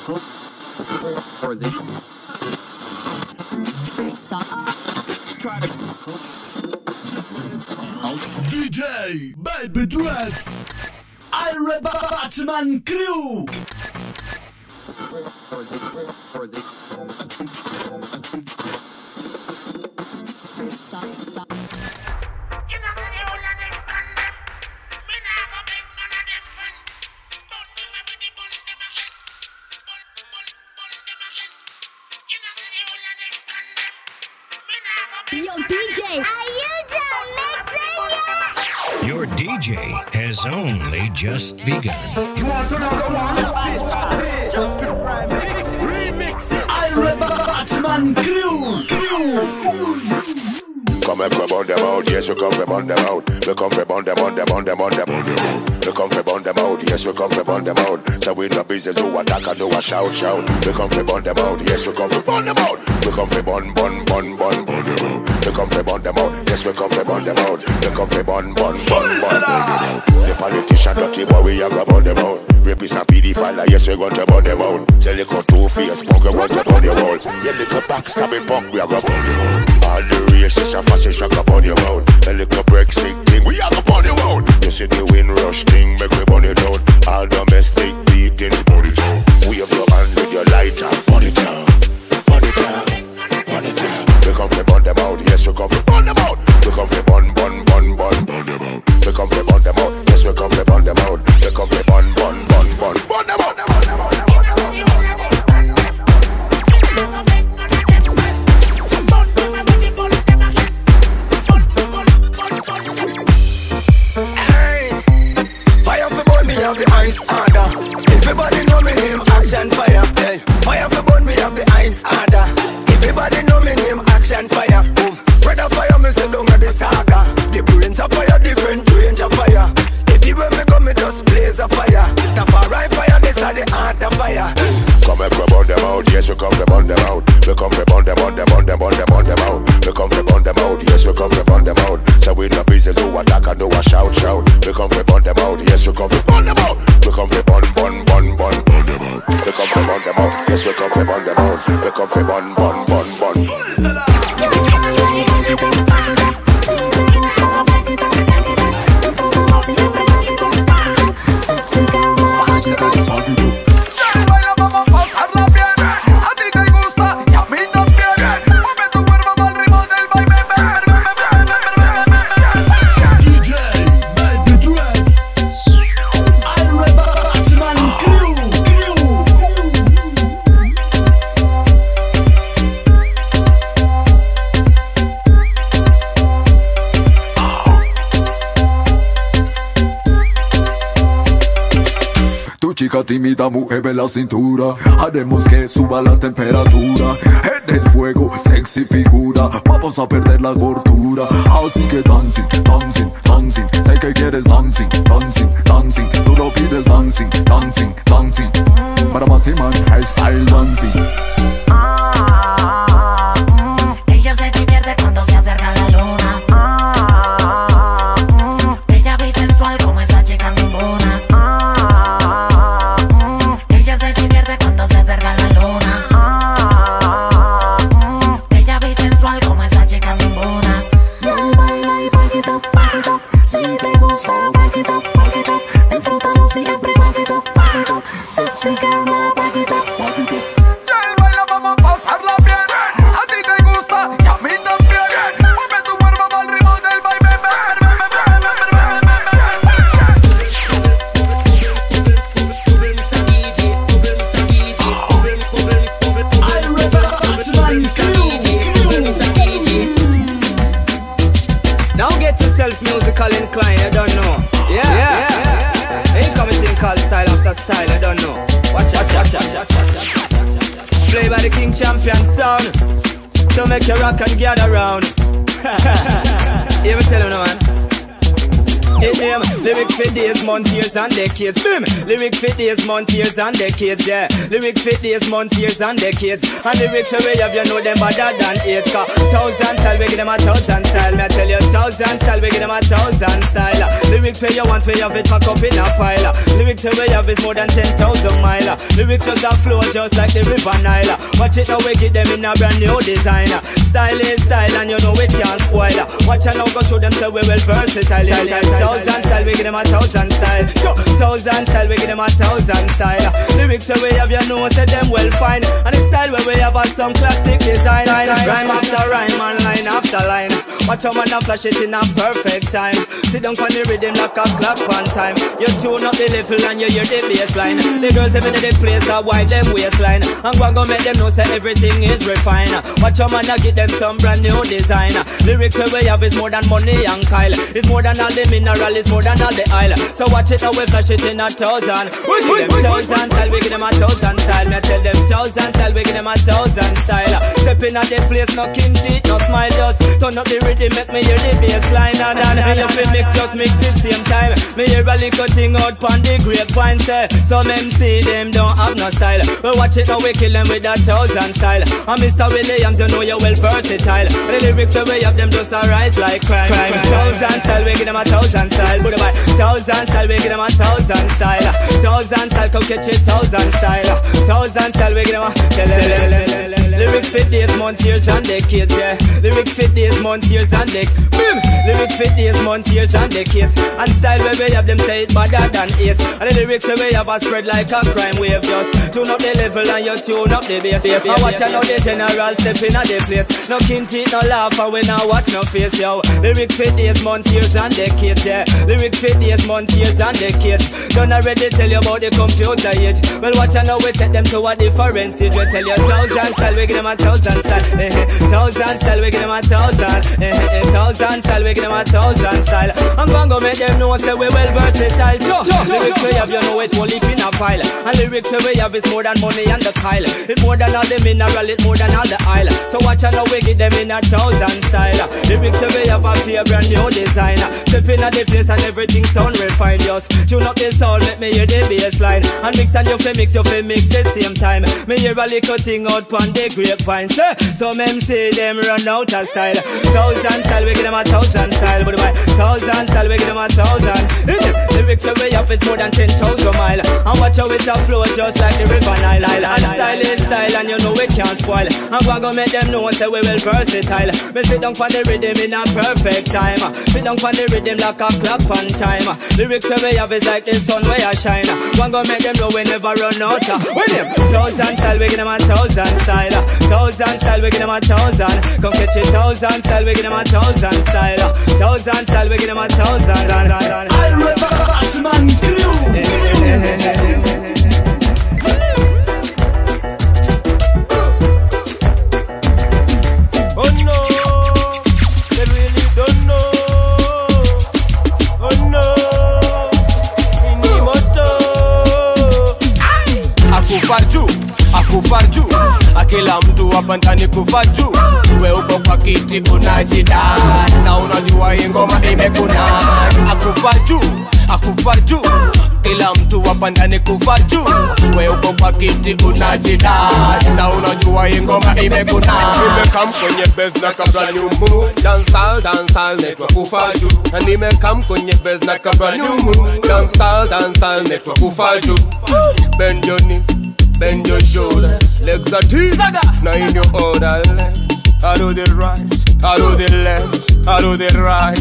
DJ Baby Duet Ira Batman Crew. Yo, DJ, are you done mixing yet? Your DJ has only just begun. You want another one? Ira Batman Crew. Come and rub on them out, yes we come from on them out. We come from on them, on them, on them, on them. We come from on them out, yes we come from on them out. So we no business who attack and do a shout, shout. We come from on them out, yes we come from on them out. We come from on. We come from on them out, yes we come from on them out. We come from on. The politician dirty boy we a grab on them out. Rapists and pedophile, yes we gon' to burn them out. Say little two-faced punk we want to burn them out. Yeah little backstabbing punk we a grab on them out. All the racists and fascists we grab on them out. The little Brexit thing we a grab on them out. You see the Windrush thing make we burn it out. All domestic beatings burn it out. Wave your hand with your lighter, burn it out. Burn it out, burn it out. We come from burn them out, yes we come from burn them out. We come from burn them out. We come from burn them out, yes we come from burn them out. We come from burn them out. Hey, fire for burn me have the ice order. Everybody know me name Action Fire. Hey, fire for burn me have the ice order. Everybody know me name Action Fire. Boom, brother fire me say don't the saga. The brains of fire, different range of fire. Everywhere me go me just blaze a fire. The far right fire, this are the heart of fire. Come and burn them out, yes we come from burn them out. We come from burn them out. We come from burn them out, yes we come from burn them out. So we no business who attack and do a shout. We come from burn them out, yes we come from burn them out. We come from burn them out. We come from burn them out, yes we come from burn them out. We come from burn. Chica tímida, mueve la cintura. Haremos que suba la temperatura. Eres fuego, sexy figura. Vamos a perder la gordura. Así que dancing, dancing, dancing. Sé que quieres dancing, dancing, dancing. Tú lo pides dancing, dancing, dancing. Para Matiman, style dancing. Ella se divierte cuando se acerca la luna. Ella ve sensual como esa chica ninguna. Disfrútalo siempre, back it up. Sexy girl, back it up. Girl, baila, vamos a pasarla bien. A ti te gusta y a mí también. Mueve tu cuerpo al ritmo del baile. Now get yourself musical inclined, I don't know. Yeah. Ain't coming thing called style after style, I don't know. Watch. Play by the King Champion sound. So make you rock and gather round. Hear me tell you now, man. Hit him, lyrics for days, months, years and decades. Boom, lyrics for days, months, years and decades. Yeah, lyrics for days, months, years and decades. And lyrics for way of you know them better than 8. 1,000 style, we give them 1,000 style. Me I tell you 1,000 style, we give them 1,000 style. Lyrics for you want, way of it pack up in a file. Lyrics the way have is more than 10,000 miles. Lyrics just a flow just like the river Nile. Watch it now we get them in a brand new design. Style is style and you know it can't spoil. Watch and now go show them so we well versatile. 1,000 style we give them a 1,000 style. 1,000 style we give them a 1,000 style. Lyrics the way have you know say them well fine. And the style where we have some classic design. Rhyme after rhyme and line after line. Watch how man a flash it in a perfect time. Sit down on the rhythm like a clock on time. You tune up the level and you hear the bassline. The girls even in the place are wide them waistline. And go make them know say everything is refined. Watch how man a get them some brand new design. Lyrics we have is more than money and Kyle. It's more than all the mineral, it's more than all the oil. So watch it now we flash it in a 1,000. We give them 1,000 style, we give them a 1,000 style. Me tell them 1,000 style, we give them a 1,000 style. Stepping at the place, no king teeth, no smile, just turn up the rhythm, make me hear the bassline. And if we mix, just mix it same time. Me hear a little thing out pon the grapevine, say some MC them don't have no style. We watch it now, we kill them with that 1,000 style. And Mr. Williams, you know you're well versatile. The lyrics the way of them just arise like crime. 1,000 style, we give them a 1,000 style. Put it by 1,000 style, we give them a 1,000 style. 1,000 style, come catch it 1,000 style. 1,000 style, we give them a lyrics fit days, months, years and decades, yeah. Lyrics fit days, months, years and decades. Lyrics fit days, months, years and decades. And style where we have them say it better than AIDS. And the lyrics where we have a spread like a crime wave. Just tune up the level and you tune up the bass. And watch out now the general step in the place. No kin teeth, no laugh and we now watch no face, yo. Lyrics fit days, months, years and decades, yeah. Lyrics fit days, months, years and decades. Don't already tell you about the computer age. Well watch out now we take them to a different stage. We tell you 1,000 style, we give them a 1,000 style. 1,000 style, we give them a 1,000. 1,000 style, we give them a 1,000 style. I'm gonna make them know say we well versatile. Lyrics we have, you know it won't leave in a pile. And lyrics we have is more than money and the Kyle. It's more than all the mineral, it's more than all the oil. So watch out now we give them in a 1,000 style. Lyrics we have a pure brand new design. Step in at the place and everything sound refined. Just tune up the sound, make me hear the bassline. And mix and you feel mix at the same time. Me hear a little thing out pon the grapevine. Some MC them run out of style. 1,000 style, we give them a 1,000 style. But why 1,000 style, we give them a 1,000. Lyrics way up is more than 10,000 miles. And watch how it a flow just like the river Nile. And style is style and you know it can't spoil. I'm gonna make them know say we well versatile. Me sit down for the rhythm in a perfect time. Sit down for the rhythm like a clock on time. Lyrics way up is like the sun where I shine. I'm gonna make them know we never run out. With him 1,000 style, we give them a 1,000 style. 1,000 style, we give them a 1,000. Come catch it 1,000 style, we give them a 1,000 style. 1,000 style, we give them a 1,000. I'll rap Batman crew. Oh no, they really don't know. Oh no, Minimoto. Akufa juu, akila mtu hapa ndani kufa juu. We uko kwa kiti unajida, na unajua hii ngoma imekuna. Akufa juu, kila mtu hapa ndani kufa juu. We uko kwa kiti unajida, na unajua hii ngoma imekuna. Nimekam kwenye base na kabla new move. Dancehall network kufa juu. Na nimekam kwenye base na kabla new move. Dancehall network kufa juu. Bend your knees, bend your shoulder, legs are deep, now in your order. I do the right, I do the left, I do the right.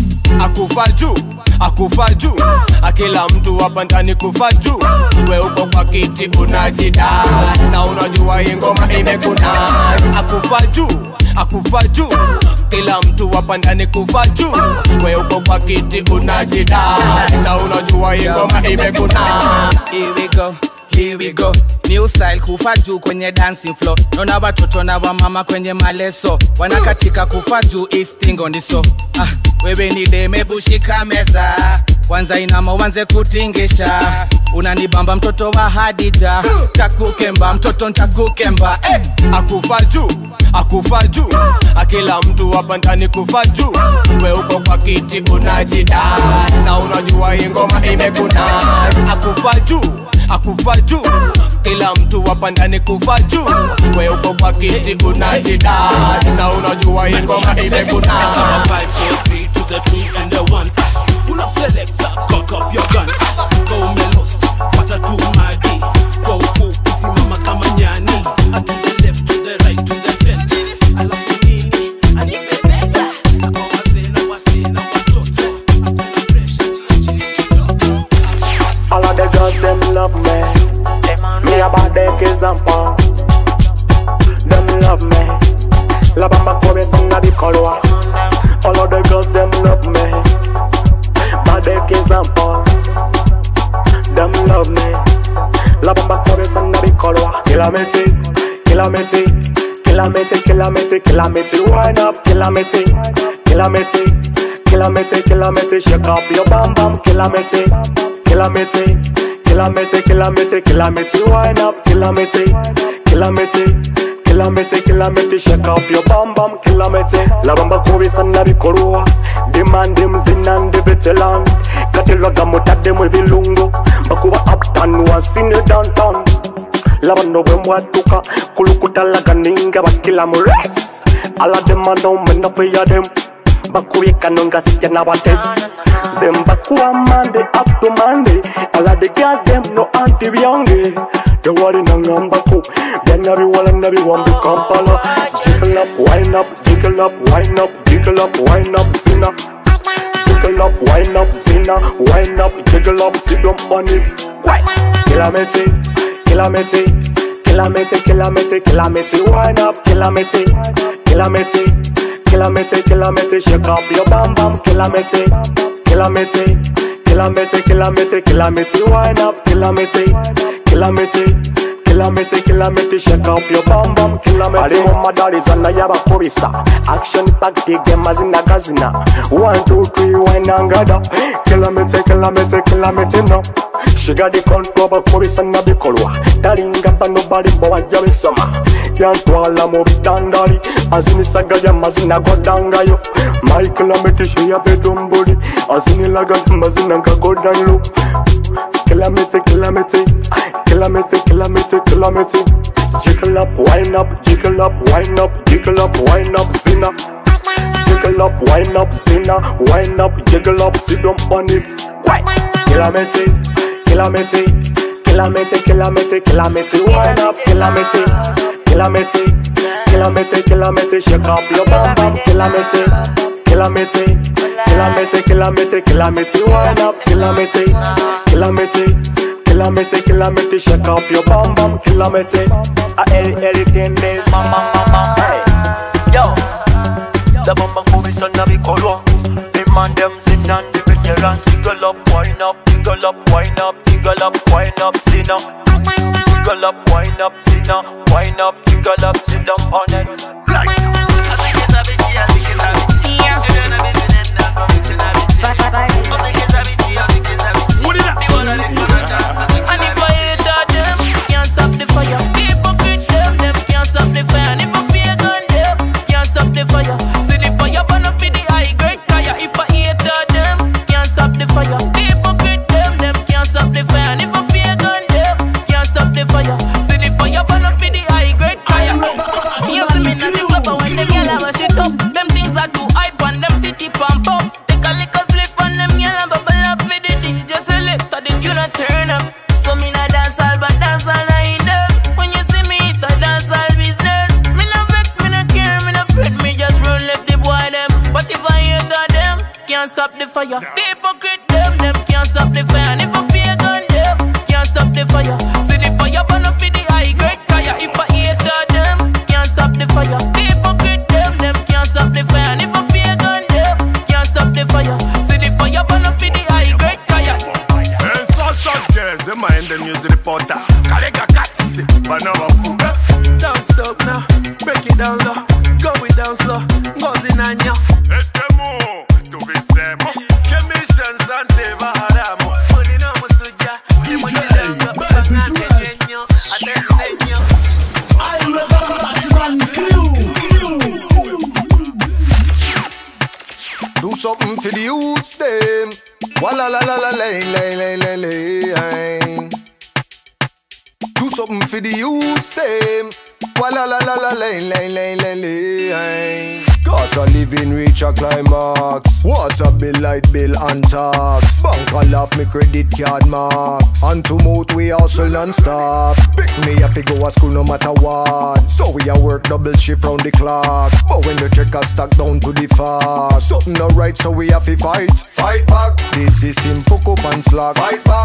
Akufa juu, akila mtu hapa ndani kufa juu. We uko kwa kiti unajida, na unajua hii ngoma imekuna. Akufa juu, kila mtu hapa ndani kufa juu. We uko kwa kiti unajida, na unajua hii ngoma imekuna. Here we go, new style kufa juu kwenye dancing floor. Nona watoto na wa mama kwenye maleso. Wanakatika kufa juu is thing on the so. Wewe ni deme bushika meza. Kwanza inama uanze kutingisha. Unanibamba mtoto wa Hadija. Takukemba mtoto ntakukemba. Akufa juu, akila mtu hapa ndani kufa juu. We uko kwa kiti unajida, na unajua hii ngoma imekuna. Akufa juu, kila mtu hapa ndani kufa juu. We uko kwa kiti unajida, na unajua hii ngoma imekuna. 5, 4, 3 to the 2 and the 1. Pull up selector, cock up your gun. Go melos, love me. Me a bad example. Them love me. La bamba come sanga di color. All of the girls them love me. Bad example. Them love me. La bamba come sanga di color. Kilamete, kilamete, kilamete, kilamete, kilamete. Wind up, kilamete, kilamete, kilamete, kilamete. Shake up your bam bam, kilamete, kilamete, kilamete, kilamete, kilamete. Wind up, kilamete, kilamete. Kilamete, kilamete, shake up your bam bam, kilamete. La bamba kobe sana bikorua. Demand them zin and the veteran. Katilaga mota dem we vilungo. Bakuba uptown was in the downtown. La bando wemwa tuka. Kulukuta laga ninga bakila mures. Ala dem ando mena paya dem. Bakuye kanonga sijana bates. Zembakuwa Monday up to Monday. Ala the girls dem no anti-vyange. The worry nangambaku. Then every wall and every one be Kampala. Jiggle up, wind up, jiggle up, wind up, jiggle up, wind up, sinner. Jiggle up, wind up, sinner. Wind up, jiggle up, sit down on it. Kilamete, kilamete, kilamete, kilamete, kilamete. Wind up, kilamete, kilamete, kilamete, kilamete. Shake up your bam bam, kilamete, kilamete, kilamete, kilamete, kilamete. Wind up, kilamete, kilamete. Kilamete, kilamete, shake up your bam bam, kilamete. Ali mama dali sana yaba kubisa. Action pack the game azina kazina. 1, 2, 3, wine and gada. Kilamete, kilamete, kilamete no. She got the control but kubisa na bikolwa. Dalinga pa nobody bawa jabe soma. Yantwala mo bitandali. Azini saga ya mazina godanga yo. My kilamete she ya bedomboli. Azini laga mazina nga godanlo. Kilamete, kilamete, kilamete, kilamete, kilamete. Jiggle up, wind up, jiggle up, wind up, jiggle up, wind up, sinner. Jiggle up, wind up, sinner. Wind up, jiggle up, sit down on it. Kilamete, kilamete, kilamete, kilamete, kilamete. Wind up, kilamete, kilamete, kilamete, kilamete. Shake up your bam bam, kilamete, kilamete. Kilamete, kilamete, kilamete, wind up, kilamete, kilamete, kilamete, kilamete, shake up your bam bam, kilamete. Everything is mama, hey, yo. The bamba kobe sana bikolwa. Demand them zin and the veteran. Jiggle up, wind up, jiggle up, wind up, jiggle up, wind up, sinner. Jiggle up, wind up, sinner. Wind up, jiggle up, sit down on it. Right. And if I hate them, can't stop the fire. Hypocrite them can't stop the fire. And if I pagan them, can't stop the fire. See the fire burn up in the high grade fire. If I hate them, can't stop the fire. Hypocrite them can't stop the fire. And if I pagan them, can't stop the fire. See the fire burn up in the high grade fire. You see me not the club, but when them yell I shit up. Them things are too hype and them titty pump up. Take a lick of slip and them yell and bubble up with the DJ select. The tune a turn up. So me not dance all but dance all night up. When you see me it's a dance all business. Me no vex, me no care, me no fret. Me just run left the boy them. But if I hate them, can't stop the fire. The hypocrite them can't stop the fire. And if I pagan them, can't stop the fire. See the fire burn up in the high grade fire. If I hate them, can't stop the fire. The hypocrite them can't stop the fire. And if I pagan them, can't stop the fire. See the fire burn up in the high grade fire. They mind the music reporter. Kalega katisi, banana food. Don't stop now, break it down low. Go it down slow, goes in on ya. Etemo, to be semo. Commission Sante Baharamo. Money no musuja, ni money down low. Bangante genyo, atesinenyo. I remember Batman crew. Do something for the youths, them. Walla la la la lay lay lay lay lay. Do something for the youths, them. Walla la la la lay lay lay lay lay. Cause a living reach a climax. Water bill, light bill and tax. Bank a laugh me credit card marks. And to mouth we hustle non-stop. Pick me up to go to school no matter what. So we a work double shift round the clock. But when the check a stack down to the fast. Something not right so we have to fight. Fight back. The system fuck up and slack. Fight back.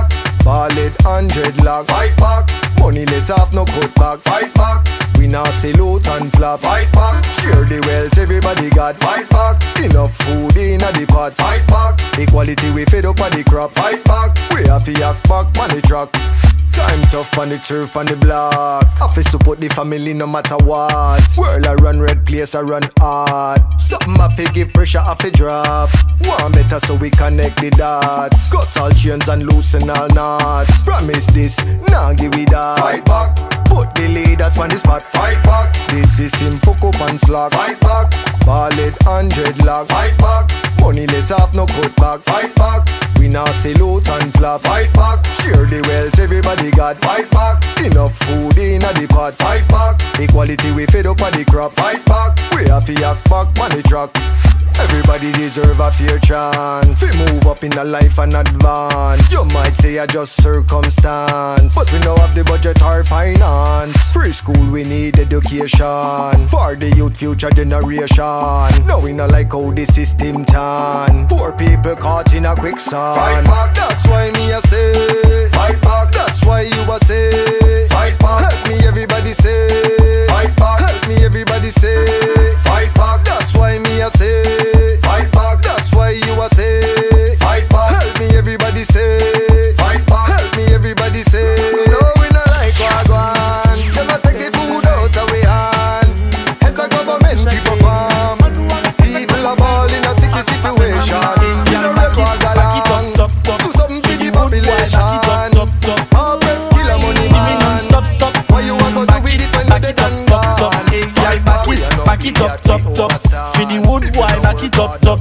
Ballad 100 lakh. Fight back. Money let off, no cut back. Fight back. We now salute and flap. Fight back. Share the wealth, everybody got. Fight back. Enough food in the pot. Fight back. Equality we fed up on the crop. Fight back. We have to yak back on the track. Time tough on the turf on the block. Have to support the family no matter what. World I run red, place I run hard. Something I fi give pressure I fi drop. One better so we connect the dots. Cuts all chains and loosen all knots. Promise this, nah give we that. Fight back, put the leaders on the spot. Fight back, the system fuck up and slack. Fight back, ballad 100 lakh. Fight back, money let off no cut back. Fight back, we now salute and flap. Fight back, share the wealth everybody got. Fight back, enough food in the pot. Fight back, equality we fed up on the crop. Fight back, we have to yak back on the track. Everybody deserve a fair chance. We move up in the life and advance. You might say I just circumstance, but we don't have the budget or finance. Free school we need education for the youth future generation. Now we not like how the system turn. Poor people caught in a quicksand. Fight back, that's why me I say. Fight back, that's why you a say. Fight back, help me everybody say. Fight back, help me everybody say. Fight back, that's why me I say. Fight back, that's why you a say. Fight back, help me everybody say. Fight back, help me everybody say. No, we not like wagwan. Them a take the food out of we hand. Heads of government keep a farm. People are ball in a sticky situation. You know like wagalang. Do something for the population. All them kill a money man. Stop. Why you want to do with it when you're dead and gone? Back it up, top. For the wood boy, back it up, top.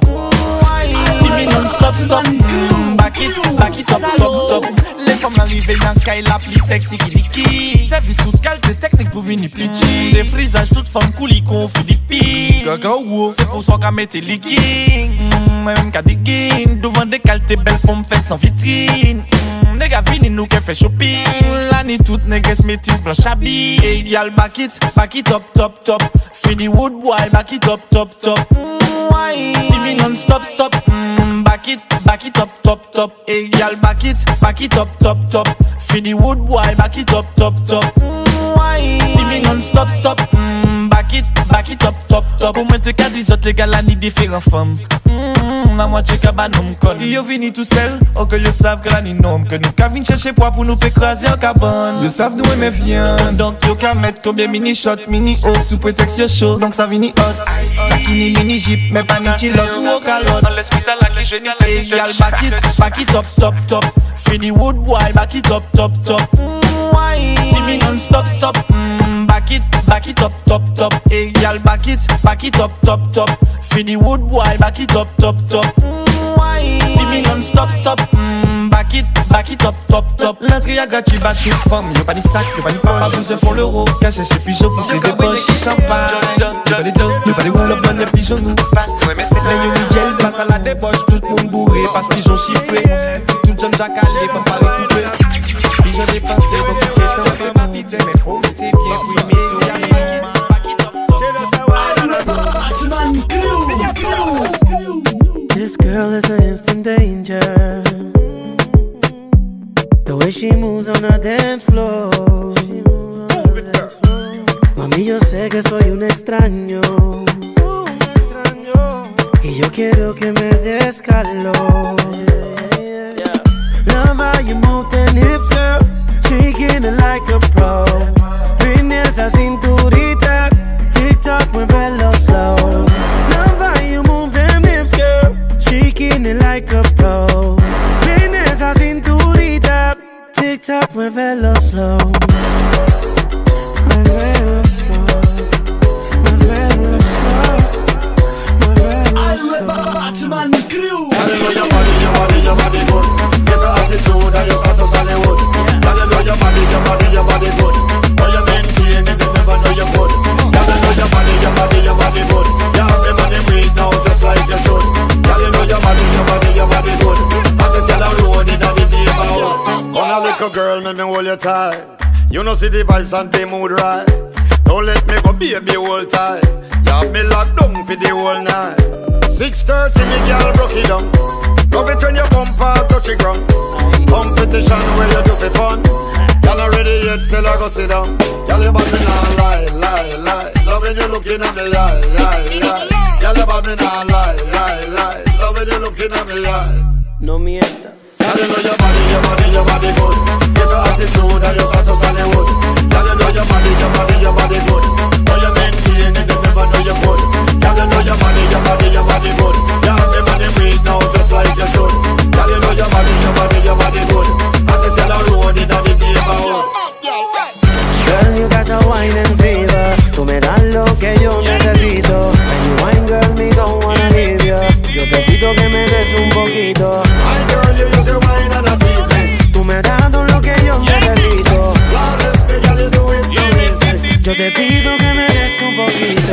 Give me non-stop, stop. Back it up, top. Les femmes arrivées dans Sky, la plus sexy qui liquide. Servi toute qualité technique pour venir plicher. Des frisages, toutes femmes coulis qu'on fait des pieds. Gaga ou c'est pour ça qu'à mettre leggings. Même qu'à des gains, devant des qualités belles pour me faire sans vitrine. Les gars vini nous qui fait shopping. L'année toute négresse métisse blanche habille. Et y'all back it up, top. Fini wood boy, back it up, top. Give me non-stop, stop. Back it up, top. Et y'all back it up, top. Fini wood boy, back it up, top. Give me non-stop, stop. Back it up, top. Pour moi, t'es qu'à 10 autres, les gars, là, ni différents femmes. La moitié cabane me colle. Yo vini tout seul, oh que yo savent que la ni nom. Que nous qu'à venir chercher poids pour nous écraser en cabane. Yo savent nous aimer viande, donc yo qu'à mettre combien mini shot, mini haut sous prétexte yo chaud, donc ça vini hot. Ça qui ni mini jeep, mais pas ni chilote ou au calotte. Dans l'hospital là qui je n'y sais. Et y'all back it up, top. Fini wood boy, back it up, top. Give me non-stop, stop. Back it up, top. Et y'all back it up, top. Fini wood boy, back it up, top. Give me non-stop, stop. Back it up, top. L'entrée à gâchis, bat toute femme. Y'a pas ni sac, y'a pas ni pas besoin pour l'euro. Caché chez Pigeon pour faire des poches champagne. Y'a pas des dos, y'a pas des roll-up dans les pigeons nous. Mais y'a ni gel, passe à la débauche. Tout le monde bourré, passe pigeon chiffré. Tout John Jackal, les femmes pas récupérées. Pigeon dépassé, donc tu fais t'en fais ma pitié. Mais faut mettre bien, oui, mais this girl is an instant danger. The way she moves on the dance floor. Mami, yo sé que soy un extraño. Y yo quiero que me des calor. Love how you move them hips, girl. Shaking it like a pro. Bring esa cinturita. Tick-tock, muévelo slow. Love how you move them hips, girl. Shaking it like a pro. Bring esa cinturita. Tick-tock, muévelo slow. Muévelo slow. Muévelo slow. Muévelo slow. Batman crew. Your body good. Get your attitude and your status Hollywood. Gotta know your body good. Know you maintain it, they never know you good. Gotta know your body good. You have the money breathe now just like you should. Gotta know your body good. And this girl alone in the neighborhood. On a little girl, make me hold you tight. You know see the vibes and the mood right. Don't let me go baby hold tight. You have me locked down for the whole night. 6:30 me girl broke it down. Love it when you bump out, touch the ground. Competition where you do for fun. Y'all not ready yet till I go sit down. Y'all about me now lie, lie, lie. Love when you looking at me eye, eye, eye. Y'all about me now lie, lie, lie. Love when you looking at me eye. No mierda. Y'all know your body, your body, your body good. Get your attitude and your status Hollywood. Y'all know your body, your body, your body good. Know you maintain it, you never know you could. Y'all know your body, your body, your body good. You have the money breathe now just like you should. Y'all know your body, your body, your body good. And this girl a road in the neighborhood. Girl, you got a wine and fever. Tú me das lo que yo necesito. When you wine, girl, me don't wanna leave you. Yo te pido que me des un poquito. My girl, you use your wine and a tease me. Tú me das lo que yo necesito. Flawless, girl, you do it so easy. Yo te pido que me des un poquito.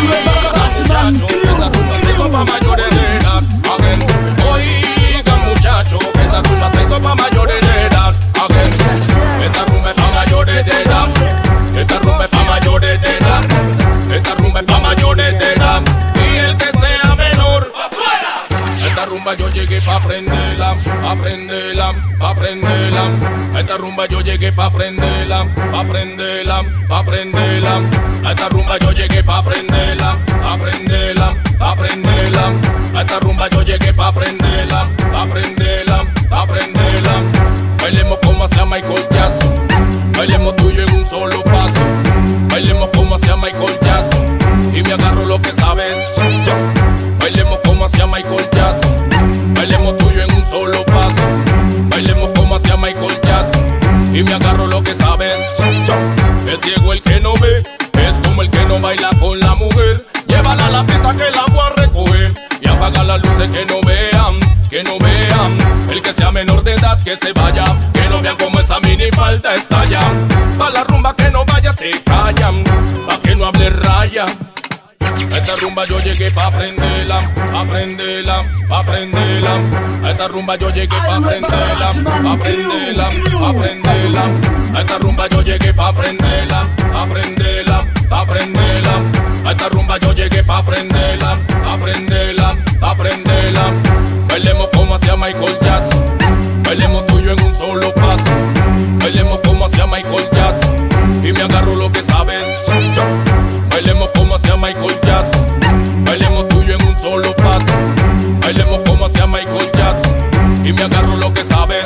Oiga muchacho, esta rumba se hizo pa' mayores de edad. Esta rumba es pa' mayores de edad. Esta rumba es pa' mayores de edad. Esta rumba es pa' mayores de edad. Y el que sea menor, esta rumba yo llegué pa' aprenderla, aprenderla, aprenderla. Esta rumba yo llegué pa' aprenderla, aprenderla, aprenderla. Esta rumba yo llegué pa' aprenderla, aprenderla, aprenderla. Esta rumba yo llegué pa' aprenderla, aprenderla, aprenderla. Bailemos como hacía Michael Jackson. Bailemos tuyo en un solo paso. Bailemos como hacía Michael Jackson. Y me agarro lo que sabes. Yo. Bailemos como hacía Michael Jackson. Bailemos tuyo en un solo paso. Bailemos como hacía Michael Jackson. Y me agarro lo que sabes. Yo. Es ciego el que no ve. Es como el que no baila con la mujer. Llévala a la pista que la voy a recoger. Y apaga las luces que no vean, que no vean. El que sea menor de edad que se vaya. Que no vean como esa mini falta estalla. Pa' la rumba que no vaya te callan. Pa' que no hable raya. Esta rumba yo llegué pa' aprenderla, aprenderla, aprenderla. Esta rumba yo llegué pa' aprenderla, aprenderla, aprenderla. Esta rumba yo llegué pa' aprenderla, aprenderla, aprenderla. Esta rumba yo llegué pa' aprenderla, aprenderla, aprenderla. Bailemos como hacía Michael Jackson. Bailemos tuyo en un solo paso. Bailemos como hacía Michael Jackson. Y me agarro lo que sabes. Yo. Bailemos como hacía Michael Jackson. Bailemos tuyo en un solo paso. Bailemos como hacía Michael Jackson. Y me agarro lo que sabes.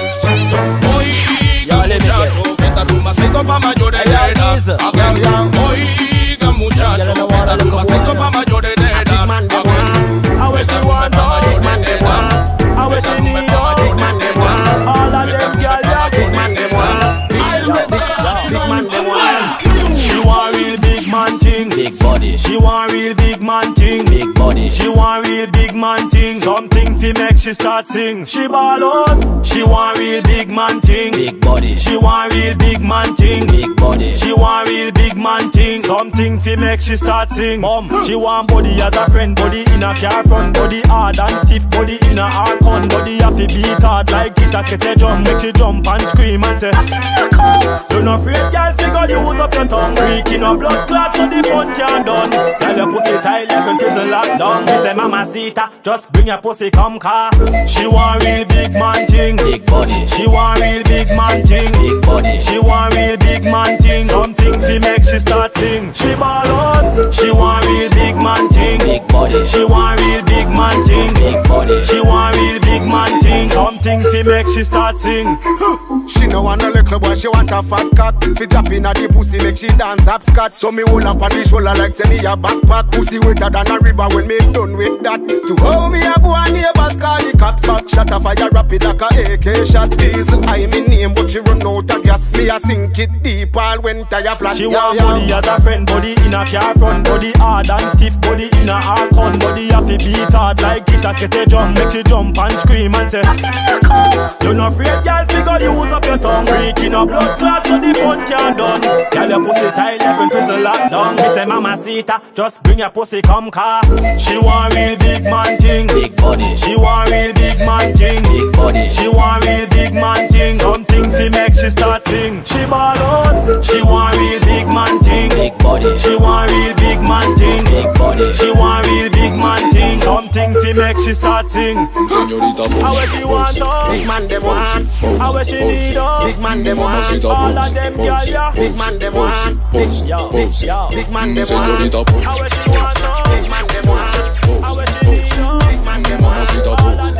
Oiga muchacho, que esta rumba se hizo pa' mayores de edad. Oiga muchacho, que esta rumba se hizo pa' mayores de edad. Esta rumba es pa' mayores de edad. Esta rumba es pa' mayores de edad. All of them girls are big man them want. Big man them want. She want real big man thing, big body. She want real big man thing, big body. She want real big man thing, something to make she start sing. She ball out. She want real big man thing, big body. She want real big man thing, big body. She want real big man thing, something to make she start sing. Mom, she want body as a friend, body in a car front, body hard and stiff, body in a hard con, body have to beat hard like it a kettle drum, make she jump and scream and say. You're not afraid, girl, figure use up your tongue. Freaking a blood clot so the fun can't done. Girl, your pussy tight like a prison lockdown. Me say mamacita, just bring your pussy come car. She want real big man thing, big body. She want real big man thing, big body. She want real big man thing, something to make she start sing. She ball out. She want real big man thing, big body. She want real big man thing, big body. She want real big man thing, something to make she start sing. She no want a little boy, she want a fat cock. Fi drop in a the pussy, make she dance hopscotch. So me hold up on the shoulder like send me a backpack. Pussy wetter than a river when me done with that. To how me a go and neighbors call the cops. Back shot a fire rapid like a AK shot. Diesel I me name but she run out of gas. Me a sink it deep all when tire flat. She want body as a friend, body in a car front, body hard and stiff, body in a hard con, body have to beat hard like it a kettle drum, make she jump and scream and say. You're not afraid, girl, figure use up your tongue. Freaking a blood clot so the fun can't done. Girl, your pussy tight like when prison lockdown. Me say mamacita, just bring your pussy come car. She want real big man thing, big body. She want real big man thing, big body. She want real big man thing, something to make she start sing. She ball out. She want real big man thing, big body. She want real big man thing, big body. She want real big man thing, something thing fi make she start sing. Señorita bounce, how she want up? Big man them want. How she need up? Big man them want. All of them girl, yeah. Big man them want. Big man them want. Señorita bounce, how she want up? Big man them want. How she need up? Big man them want. Señorita bounce,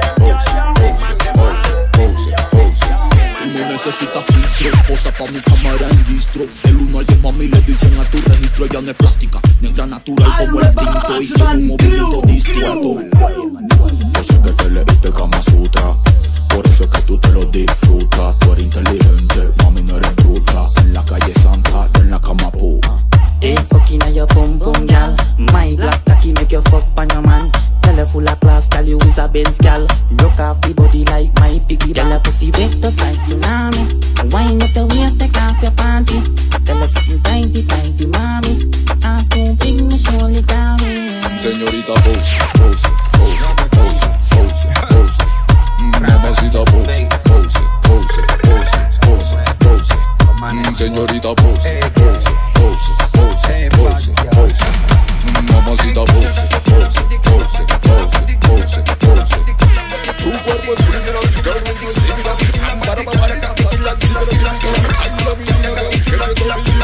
no necesitas filtro, posa pa' mi cámara en distro. Del 1 al 10 mami le dicen a tu registro. Ella no es plástica, negra natural como el tinto. Y que es un movimiento distinto. yo sé que te leíste Kama Sutra, por eso es que tú te lo disfrutas. Tú eres inteligente, mami no eres bruta. En la calle Santa, en la cama puta. Ain't fucking on your pum pum, gal. My black cocky make you fuck on your man. Tell her full of class, tell you is a Benz gal. Broke off the body like my piggy. Tell her pussy wet just like tsunami. Wind up the waist, take off your panty. Tell her something tiny, tiny, mommy. Ask to bring me surely down here. Señorita pose, pose, pose, pose, pose, pose. Mamacita pose, pose, pose, pose, pose, pose. Señorita pose, pose, pose, pose, pose, pose. Mamacita pose, pose, pose, pose, pose, pose. Tu cuerpo es criminal, girl, when you see me that para para cats and lads, you gotta give me I love you, nigga. Que se te olvide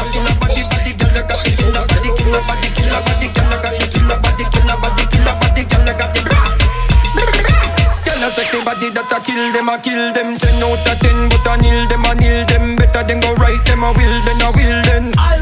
sexy body that I kill them, I kill them. 10 out of 10, but I kneel them, I kneel them. Better than go right them, I will then, I will then.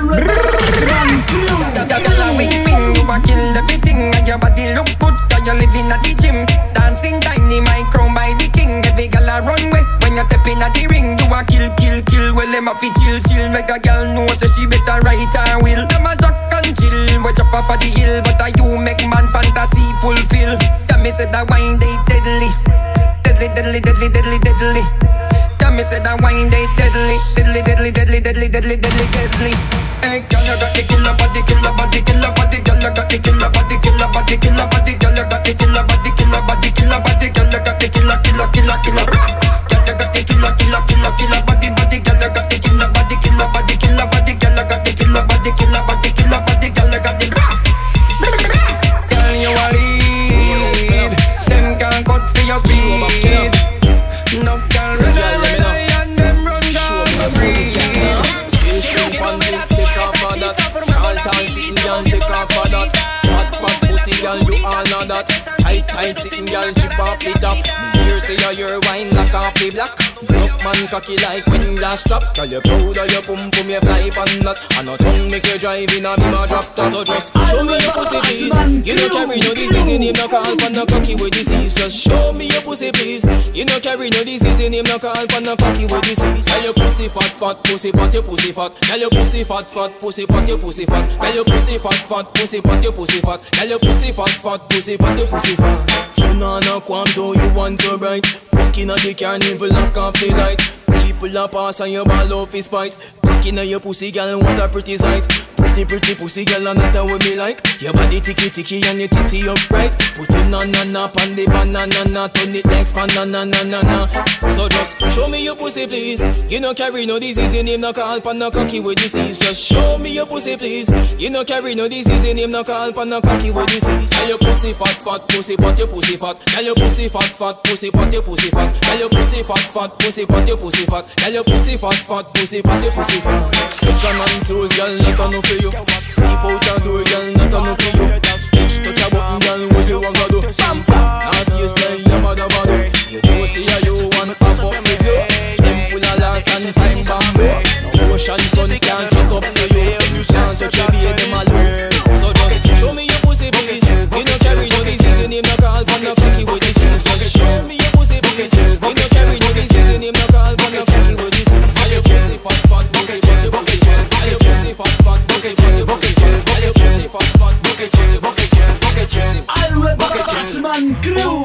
Girl, wing wing, you a kill everything, and your body look good, 'cause you living at the gym. Dancing tiny, my crown by the king. Every girl a run way when you step in at the ring. You a kill, kill, kill. Well, them a fi chill, chill. Make a girl know so she better ride her wheel. Them a jack and chill, we jump off of the hill, but a you make man fantasy fulfill. Tell me say that wine they deadly. Deadly, deadly, deadly, deadly, deadly. Tell me say that wine they deadly. Deadly, deadly, deadly, deadly, deadly, deadly, deadly. Hey, girl, you got the killer body, killer body, killer body. Girl, you got the killer body, killer body, killer body. Girl, you got the killer body, killer body, killer body. Girl, you got the killer, killer, killer, killer. Girl, you got the killer, killer, killer, killer body, body. Girl, you got the killer body, killer body, killer body. Girl, you got the killer body, killer body, killer body. Girl, you got the. Girl, you a lead. Them can't cut to your speed. Enough girl rely and them run down the breed. Take off for that. All time sitting girl, take off for that. Fat pussy girl, you all know that. Tight sitting girl, chip off the top. Here say your wine like off the block. Broke man cocky like when glass drop. Girl, you proud of your pum pum, you fly on that. And no tongue make you drive in a bima drop top. So just show me your pussy please. You no carry no disease, you name no call for no cocky with disease. Just show me your pussy please. You no carry no disease, you name no call for no cocky with disease. Tell your pussy fat, pussy fat, your pussy fat. Tell your pussy fat, pussy fat, your pussy fat. Tell your pussy fat, pussy fat, your pussy fat. Tell your pussy fat, pussy fat, your pussy fat. You know no qualms, so you want so bright. Fucking at the carnival, knock off the light. People are pass and you ball off his spite. Fucking at your pussy girl, what a pretty sight. Pretty pussy girl, and that's what me like. Your body ticky and your titty upright. Put it on the banana, turn it like banana. So just show me your pussy please. You no carry no disease, your name no call for no cocky with disease. Just show me your pussy please. You no carry no disease, your name no call for no cocky with disease. Tell your pussy fat, pussy fat, your pussy fat. Tell your pussy fat, pussy fat, your pussy fat. Tell your pussy fat, pussy fat, your pussy fat. Tell your pussy fat, pussy fat, your pussy fat. Second and close, girl, not enough for you. Sleep out the door, girl, not enough for you. Bitch, touch a button, girl, what you want to do? Bam, bam. Now face like your mother bado. You don't see how you want to pop up with you. Them full of last and fine bamboo. No ocean sun can't shut up to you. You can't touch your baby, them alone. So just show me your pussy, please. You no carry no disease, you name no call for no cocky with disease. Just show me your pussy, please. You no carry no disease, you name no call for no cocky with disease. Tell your pussy fat, pussy fat, your pussy fat. Tell your pussy fat, pussy fat, your pussy fat. Tell your pussy fat, pussy fat, your pussy fat. I remember Batman crew.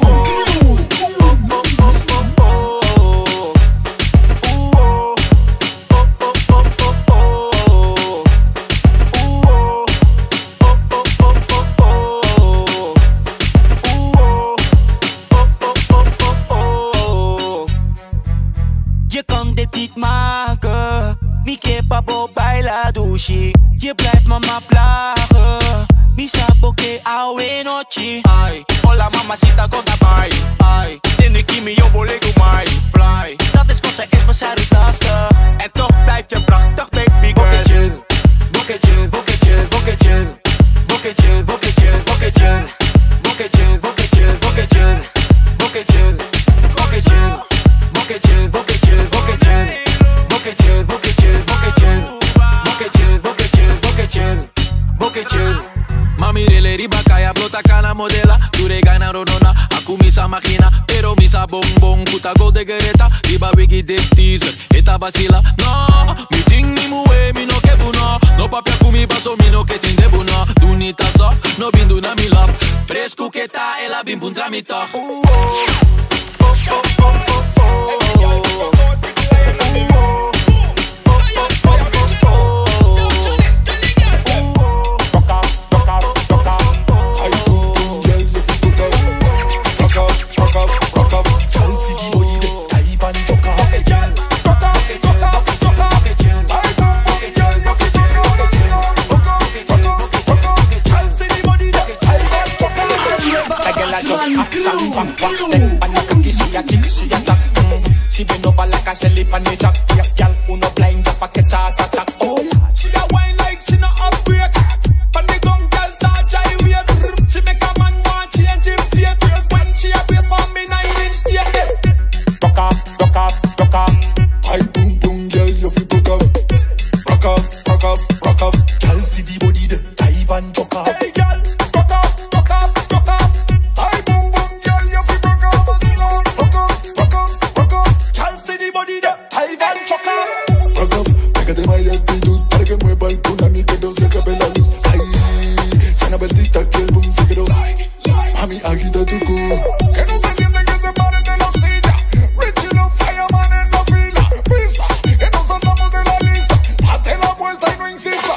Je kan dit niet maken, mi capable baila douche. Je blijft me maar plagen, mi sabe que awe noche. Ay, Hola mamacita con Dubai. Ai, in de kimi, yo bolego mai. Fly, dat is wat zij is, maar zij doet lastig. En toch blijf je prachtig, baby girl. Boeketje, boeketje, boeketje, boeketje, boeketje, boeketje, boeketje, boeketje, boeketje, boeketje, boeketje, boeketje, boeketje, boeketje, boeketje, boeketje, boeketje, boeketje, boeketje. Mami rele riba kaya blota kana modela. Dure gana rodona, aku misa makina. Pero misa bonbon, kuta go de gereta. Riba wiki dip teaser, eta basila. No, mi ting ni muwe, mi no kebuno. No papia kumi paso, mi no ketin debuno. Dunita so, no bindu na mi love. Fresco keta, ela bin puntra mi toch. She been over like a shelly pan the jack. Yes, girl, who no blind, drop a catch a attack. Oh, she a wine like she no have brakes. But the gun girl start gyrate. She make a man want change him fate. When she a brace for me 9-inch stay. Rock off, rock off, rock off. Hi boom boom girl, you feel broke off. Rock off, rock off, rock off. Girl see the body the dive and chuck off. Hey girl, rock off, rock off, rock off. Hi boom boom girl, you feel broke off. Rock off, rock off, rock off. Girl see the body the dive and chuck off. Rock off, pégate my actitud para que mueva el punani que no se acabe la luz. Ay, suena verdita que el boom se quedó. Mami, agita tu culo. Que no se siente que se pare de la silla. Richie no fireman en la fila. Pista, que nos saltamos de la lista. Date la vuelta y no insista.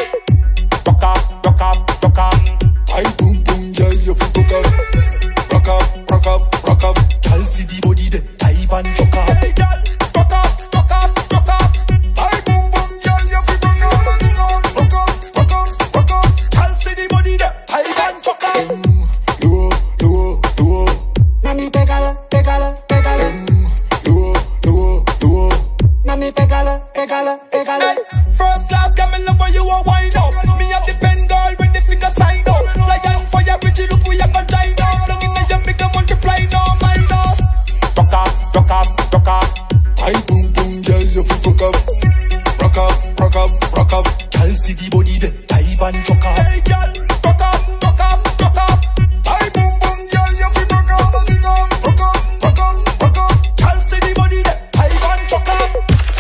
Rock off, rock off, rock off. Ay, boom boom, girl, you feel broke off. Rock off, rock off, rock off. Girl, see the body the dive and chuck off. Hey girl, rock off, rock off, rock off. Ay, boom boom, girl, you feel broke off. Rock off, rock off, rock off. Girl, see the body the dive and chuck off. Luo, luo, luo. Mami, pégalo, pégalo, pégalo. Luo, luo, luo. Mami, pégalo, pégalo, pégalo. Hey, first class, come and love when you a wine up. Me have the pen girl with the figure sign up. Like I'm fire, Richie, look we a go join up. Look in the young, make a multiply, no minus. Rock off, rock off, rock off. Ay, boom boom, girl, you feel broke off. Rock off, rock off, rock off. Girl, see the body the dive and chuck off. Hey girl, rock off, rock off, rock off. Ay, boom boom, girl, you feel broke off. Rock off, rock off, rock off. Girl, see the body the dive and chuck off.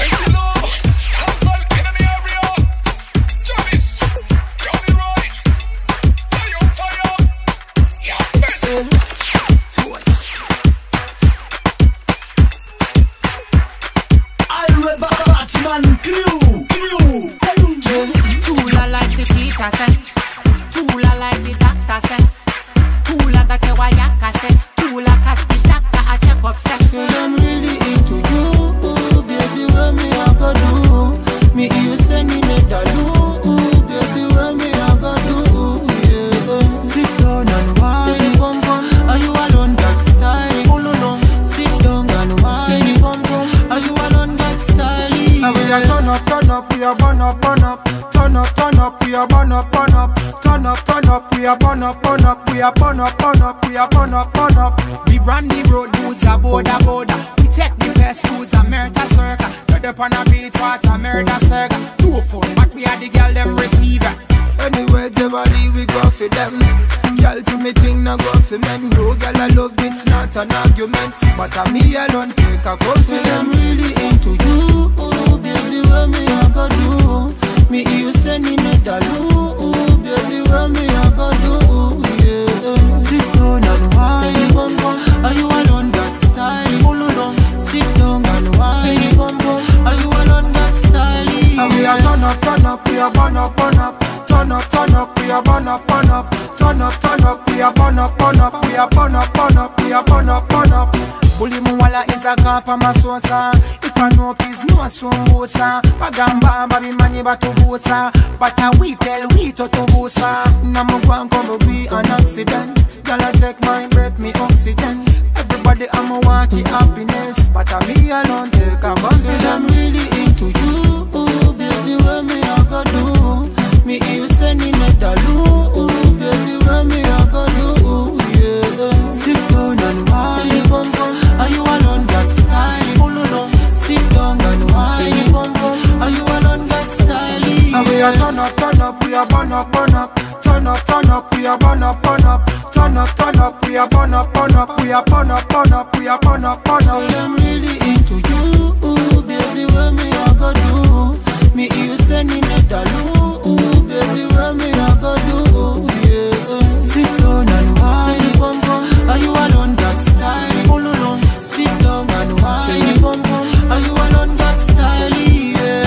Cooler like the teacher said, cooler like the doctor said, cooler got the wayaka said, cooler cause the doctor a check up said. Girl, I'm really into you, baby, what me I go do? Me you sending it a do, baby, what me I go do? Yeah. Sit down and wine, bum bum. Are you alone that style? Oh no no. Sit down and wine, bum bum. Are you alone that style? And we are turn up, we are burn up, burn up. Turn up, we are burn up, burn up. Turn up, we are burn up, burn up. We are burn up, burn up. We are burn up, burn up. We run the road, boots a border. We take the best foods a murder circle. Fed up on a beach, water murder circle. Too fun, but we are the girl them receiver. Anywhere Jabali we go for them. Girl to me thing na go for men. No girl I love me, it's not an argument. But a me alone take a confidence. I'm really into you, baby, what me I go do? Me you sending it a do, baby, what me I go do? Yeah. Sit down and wine, bum bum. Are you alone that style? Sit down and wine, bum bum. Are you alone that style? And we are turn up, we are burn up, burn up. Turn up, we are burn up, burn up. Turn up, we are burn up, burn up. We are burn up, burn up. We are burn up, burn up. Bully muwala is a kapa masosa. If I know peace, no sumbosa. Bagamba babi mani batubusa. But we tell we to tubusa. Namu kwan come be an accident. Girl, I take my breath, me oxygen. Everybody, I'ma watch it happiness, but I me alone take a confidence. I'm really into you, baby. What me I go do? Me you sending a dalu, baby. What me I go do? Yeah. Sit down and wine, bum bum. Are you alone got style? Oh no no. Sit down and wine, bum bum. Are you alone got style? And we are turn up, we are burn up, burn up. Turn up, we are burn up, burn up. Turn up, we are burn up, burn up. We are burn up, burn up, we are burn up, burn up. I'm really into you, baby. What me I go do? Me you sending a dalu, baby. What me I go do? Yeah. Sit down and wine, bum bum. Are you alone got style? Oh no no. Sit down and wine, bum bum. Are you alone got style? Yeah.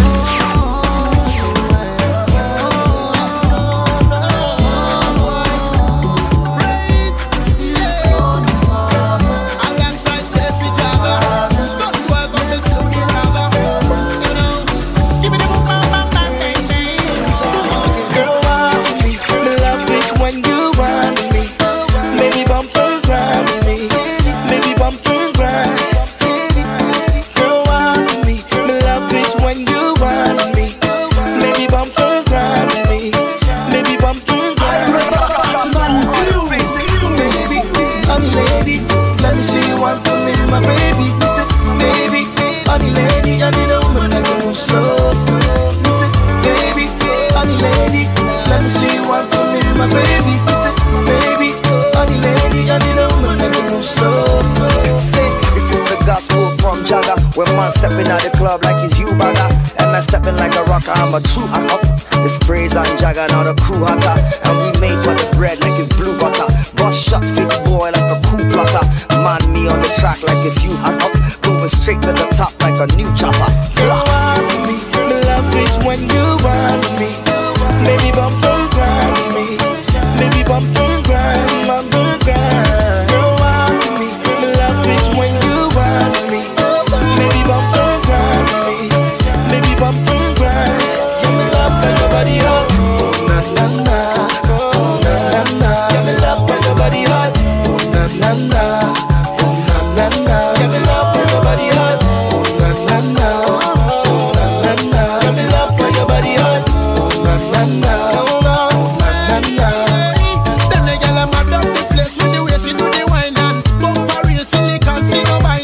Stepping out the club like it's you, bagger. And I'm stepping like a rocker, I'm a true hot up. It's Braze and Jagger, now the crew hotter. And we made for the bread like it's blue butter. Bust shot fit boy like a cool plotter. Man me on the track like it's you hot up. Moving straight to the top like a new chopper. You want me, me love it when you want me. Maybe bump and grind me. Maybe bump and grind, bump and grind. You want me, me love it when you want me. Maybe bump and grind me. Maybe bump and grind. Yeah, me love when your body hot. Oh na na na. Oh na na na. Yeah, me love when your body hot. Oh na na na. Oh na na na. Yeah, me love when your body hot. Oh na na na. Oh na na na. Yeah, me love when your body hot. Oh na na na. Oh na na na. Then the girl I'm up the place with the way she do the wine and bump for real silicone, she no buying.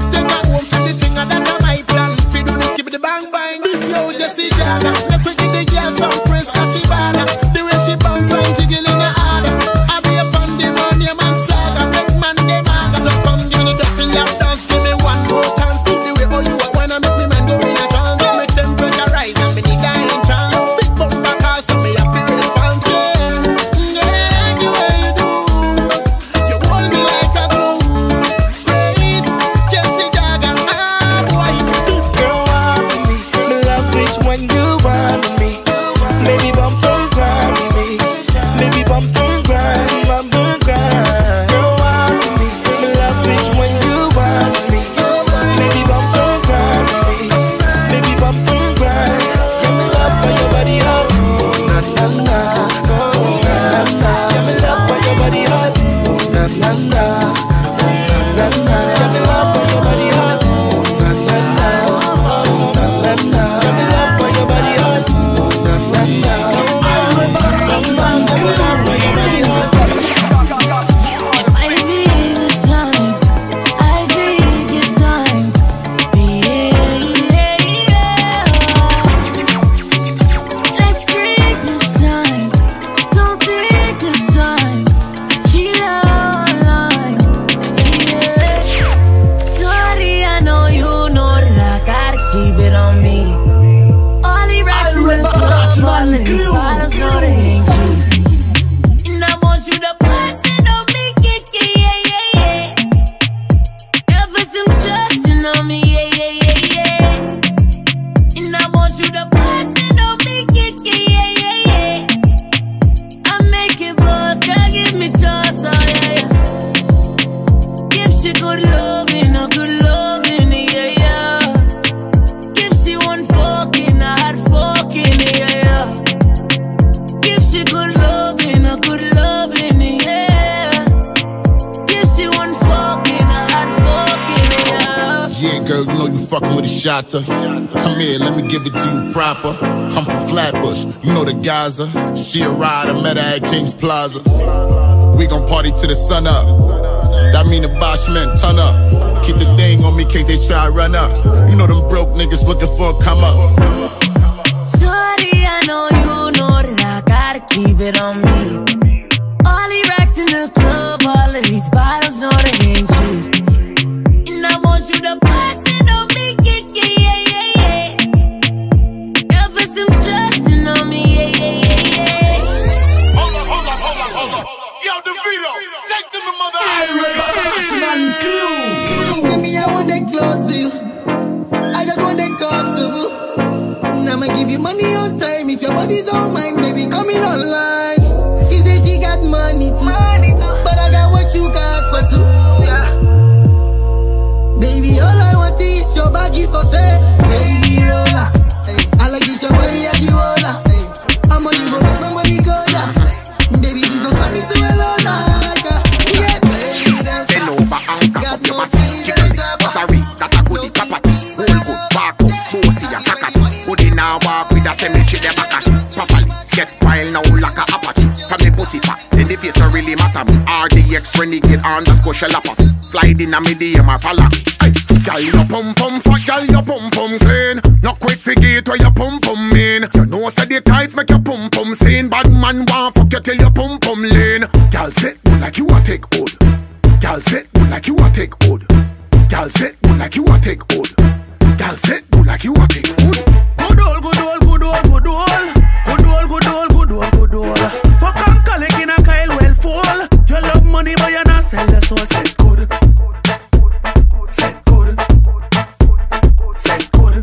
Bang bang, yo Jessie Jagger. Let me give the girl some praise 'cause she bada. The way she bounce and jiggle in the harder. I be up on the money man saga. Big man they maga. So come give me the duffy lap dance. Give me one more chance. Give the way all you want when I make me man go in a trance. My temperature rise and me need dying chance. Big bumper car so me have to response. Yeah, the way you do. You hold me like a glue. Praise Jessie Jagger. Ah boy. When you want me, maybe bump and grind me, maybe bump and grind, bump and grind. You want me, me love it when you want me, maybe bump and grind me, maybe bump and grind. Yeah, me love when your body hot. Oh na na na, oh na na na. Yeah, me love when your body hot. Oh na na na, oh na na na. Yeah, me love when your body hot. Oh na na na, oh na na na. Yeah, me love when your body hot. Oh na na na. Shatta. Come here, let me give it to you proper. I'm from Flatbush, you know the Gaza. She a rider, met her at King's Plaza. We gon' party till the sun up. That mean the Bosch men turn up. Keep the thing on me in case they try to run up. You know them broke niggas looking for a come up. Shorty, I know you know that I gotta keep it on me. All the racks in the club, all of these bottles know they ain't cheap. And I want you to pass it on me, yeah. Girl, put some trust in on me, yeah. Hold up. Yo, DeVito, take them to mother. Batman Crew. Give me, I want that close to you. I just want that comfortable. And I'ma give you money on time. If your body's on mine, baby, come in online. She said she got money too, but I got what you got for two. Baby, all I want is your baggy to say, baby, roller. I like this your body as you roller. I'm on you go make my money go down. Baby, please don't stop me too alone. Yeah, baby, dance. Bend over and cock up your body. Sorry, that a goodie property. Hold good, back up, bossy and cockatty. Goodie now walk with a cemetery, the backash. Properly, get wild now like a Apache. From the pussy pack, then the face don't really matter me. RDX renegade underscore shellappas. Slide in a medium or follow me. Girl, your pum pum fat, girl, your pum pum clean. Not quick figure where your pum pum mean. You know say the tights make your pum pum seen. Bad man want fuck you till your pum pum lean. Girl sit good like you a take hold. Girl sit good like you a take hold. Girl sit good like you a take hold. Girl sit good like you a take hold. Good old, good old, good old, good old. Good old, good old, good old, good old. Fuck and collect in a Kyle well full. You love money but you not sell the soul. Said good. Said good. Said good.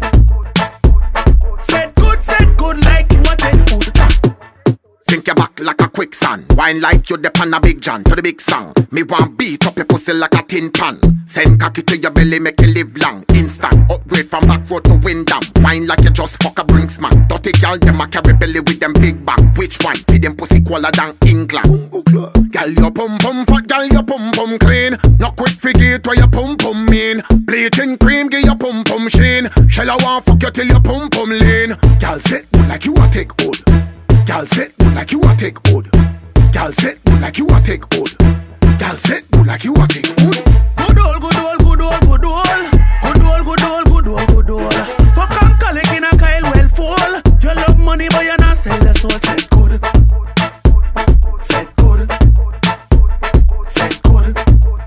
Said good like you a take good. Sink your back like a quicksand. Wine like you dep on a big John to the big song. Me want beat up your pussy like a tin pan. Send cocky to your belly, make you live long. Instant upgrade from back road to Windham. Wine like you just fuck a Brinksman. Dirty girl, them a carry belly with them big bang. Which one? Feed them pussy cooler than England. Girl, your pum pum fat, girl, your pum pum clean. Not quick figure where your pum pum mean. Bleaching cream, give your pum pum sheen. Shall I want fuck you till your pum pum lean? Girl, sit good like you a take hold. Girl, sit good like you a take hold. Girl, sit good like you a take hold. Girl, sit good like you a take hold. Good old, good old, good old, good old. Good old, good old, good old, good old. Fuck and collect in a Kyle well full. You love money but you not sell the soul. Said good. Said good. Said good.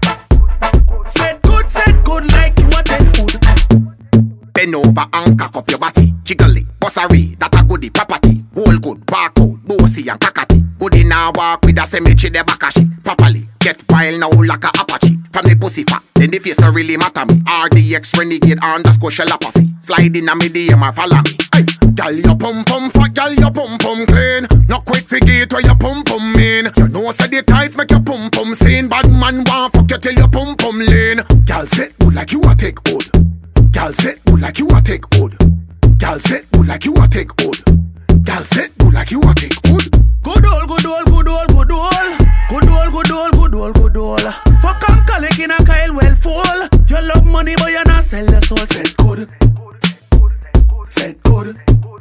Said good like you a take good. Bend over and cock up your body. Jiggle it, bossary, that a goodie property. Hold good, back out, bossy and cockatty. Goodie now walk with a cemetery, the backashi. Properly, get wild now like a Apache. From the pussy fat, then the face don't really matter me. RDX renegade underscore shellappassy. Slide in a medium or follow me. Hey, girl, your pum pum fat, girl, your pum pum clean. Not quick figure where your pum pum mean. You know say the tights make your pum pum seen. Bad man want fuck you till your pum pum lean. Girl sit good like you a take hold. Girl sit good like you a take hold. Girl sit good like you a take hold. Girl sit good like you a take hold. Good old, good old, good old, good old. Good old, good old, good old, good old. Fuck and collect in a Kyle well full. You love money but you not sell the soul. Said good. Said good.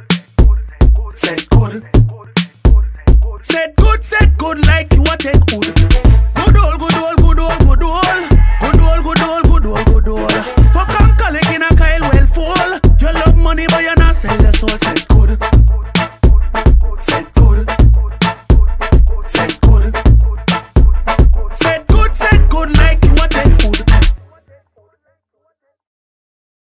Said good. Said good like you a take good.